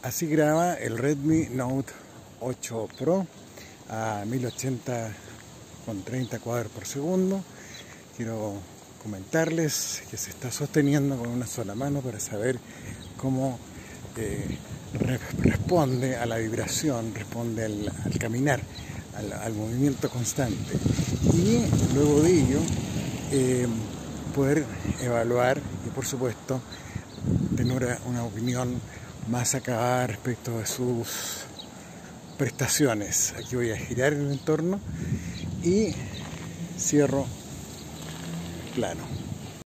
Así graba el Redmi Note 8 Pro a 1080 con 30 cuadros por segundo. Quiero comentarles que se está sosteniendo con una sola mano para saber cómo responde a la vibración, responde al caminar, al movimiento constante. Y luego de ello poder evaluar y por supuesto tener una opinión más acabada respecto de sus prestaciones. Aquí voy a girar el entorno y cierro plano.